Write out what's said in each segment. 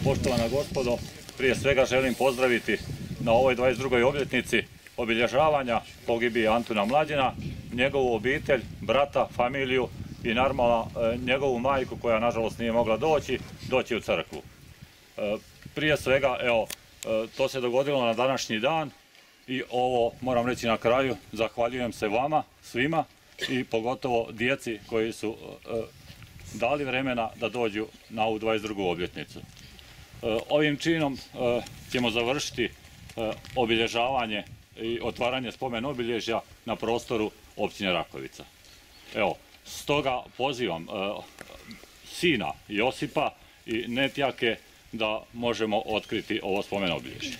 poštovana gospodo, prije svega želim pozdraviti na ovoj 22. obljetnici obilježavanja pogibije Antuna Mlađina, njegovu obitelj, brata, familiju i normalno njegovu majku koja nažalost nije mogla doći u crkvu. Prije svega, evo, to se dogodilo na današnji dan i ovo moram reći na kraju, zahvaljujem se vama, svima i pogotovo djeci koji su dali vremena da dođu na ovu 22. obljetnicu. Ovim činom ćemo završiti obilježavanje i otvaranje spomen obilježja na prostoru općine Rakovica. Evo, stoga pozivam sina Josipa i Netjake da možemo otkriti ovo spomen obilježje.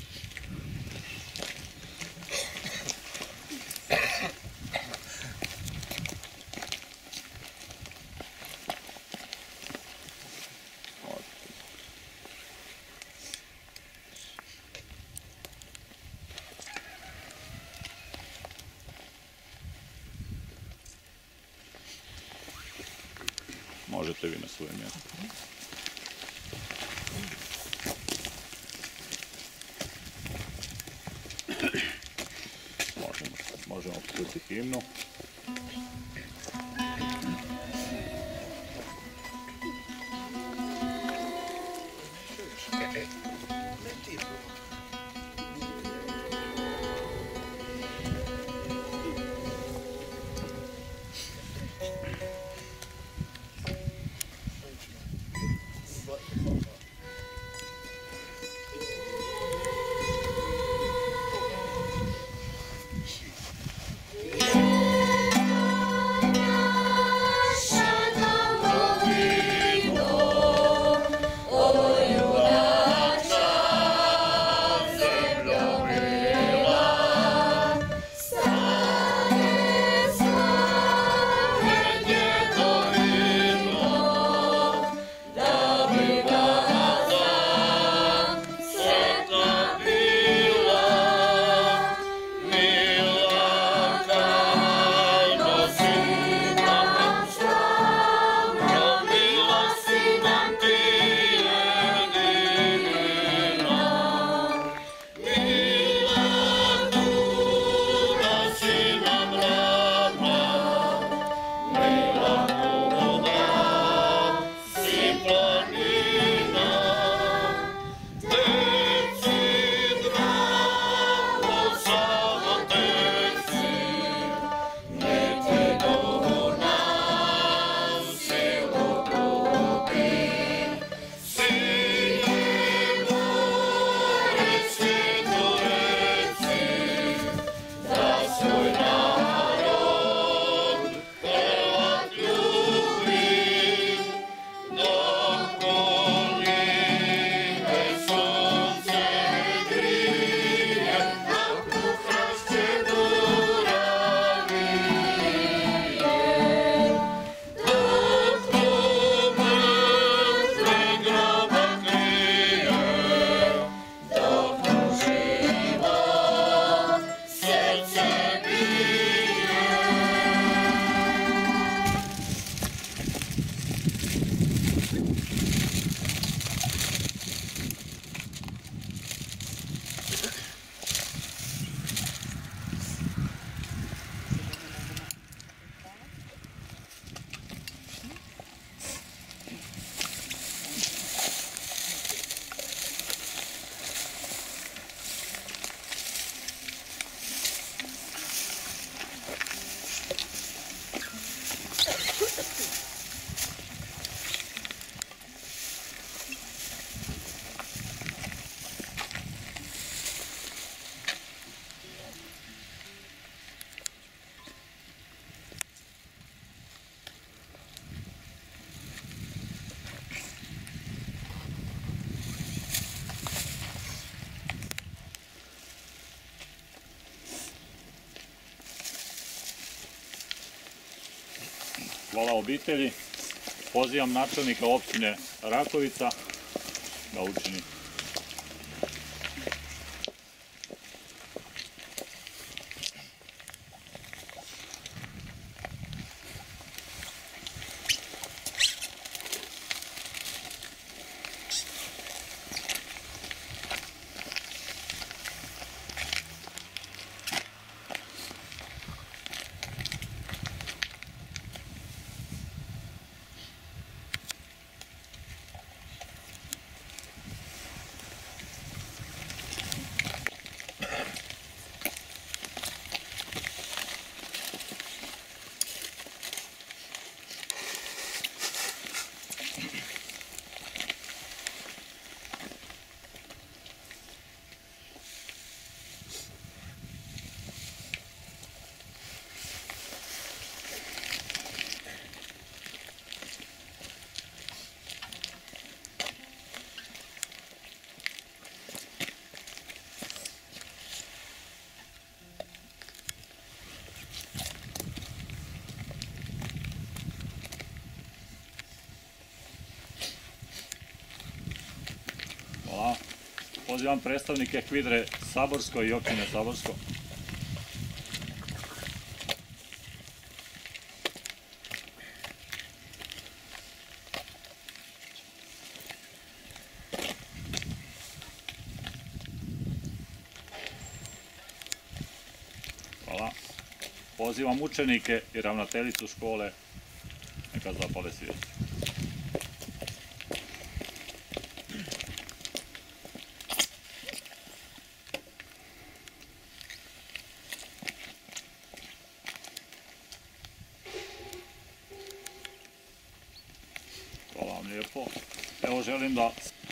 Možete vi na svoje mjesto. Možemo pustiti himnu. Hvala obitelji. Pozivam načelnika općine Rakovica da učini. pozivam predstavnike HVIDRE Saborsko i općine Saborsko. Hvala. Pozivam učenike i ravnateljicu škole neka zapale svijeću. Hvala vam lijepo. Evo želim da...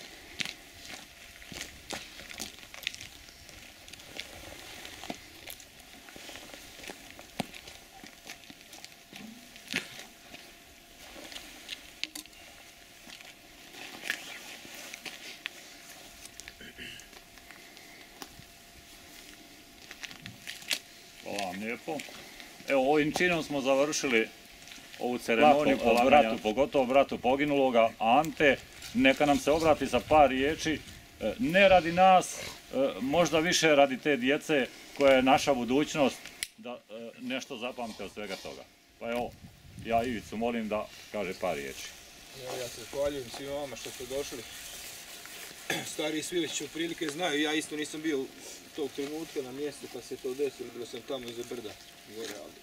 Hvala vam lijepo. Evo ovim činom smo završili ovu ceremoniju polaganja, pogotovo bratu poginuloga Ante. Neka nam se obrati sa par riječi, ne radi nas, možda više radi te djece koja je naša budućnost, da nešto zapamte od svega toga. Pa evo, ja Ivicu molim da kaže par riječi. Ja se zahvaljujem svima vama što ste došli. Stariji svi već otprilike znaju, ja isto nisam bio tog trenutka na mjestu kad se to desilo, bilo sam tamo iza brda, gore, ali...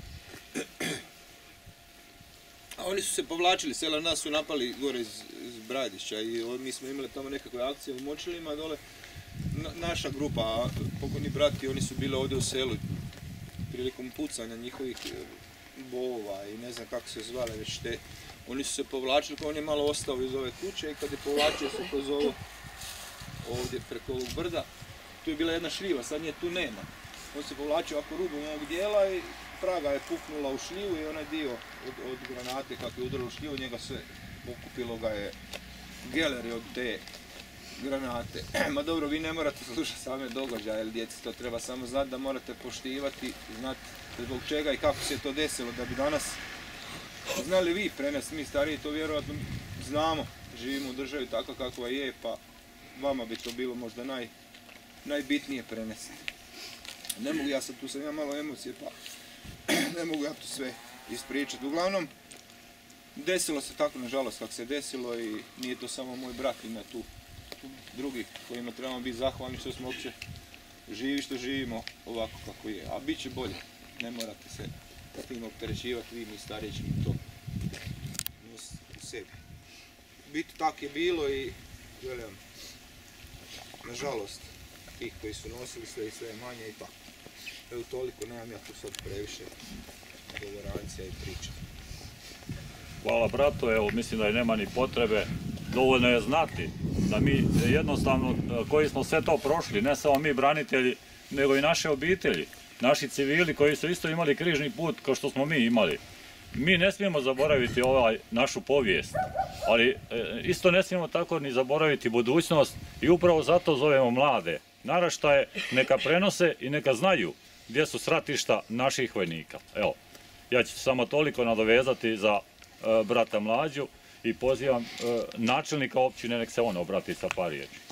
A oni su se povlačili, sela nas su napali gore iz Brajdišća i mi smo imali tamo nekakve akcije u Močilima dole. Naša grupa, pokojni brati, oni su bili ovdje u selu prilikom pucanja njihovih bova i ne znam kako se zvale već te. Oni su se povlačili, pa on je malo ostao iz ove kuće i kad je povlačio se kroz ovo ovdje preko ovog brda, tu je bila jedna šljiva, sad nje tu nema. On se povlačio ovako rubom ovog dijela i praga je puknula u šljivu i onaj dio od granate kako je udarilo u šljivu, njega sve pokupilo ga je geleri od te granate. Ma dobro, vi ne morate slušati same događaje, jer djeci to treba samo znati da morate poštivati, znati zbog čega i kako se to desilo, da bi danas znali vi prenesti, mi stariji to vjerojatno znamo, živimo u državi tako kakva je, pa vama bi to bilo možda najbitnije prenesti. Ne mogu ja sad, tu sam ja malo emocije, pa ne mogu ja to sve ispričati. Uglavnom, desilo se tako, nažalost, kako se desilo i nije to samo moj brat, ima tu drugih kojima trebamo biti zahvalni što smo uopće živi, što živimo ovako kako je. A bit će bolje, ne morate se tim opterećivati, vi mi stariji ćemo to nositi u sebi. Biti tak je bilo i, velim, nažalost, tih koji su nosili sve i sve manje i tako. Evo toliko, nemam ja tu sad previše govorancija i priča. Hvala bratu, evo mislim da i nema ni potrebe, dovoljno je znati da mi jednostavno koji smo sve to prošli, ne samo mi branitelji, nego i naše obitelji, naši civili koji su isto imali križni put kao što smo mi imali. Mi ne smijemo zaboraviti našu povijest, ali isto ne smijemo tako ni zaboraviti budućnost i upravo zato zovemo mlade naraštaje, neka prenose i neka znaju gdje su sratišta naših vojnika. Evo, ja ću samo toliko nadovezati za brata Mlađu i pozivam načelnika općine nek se on obrati sa par riječi.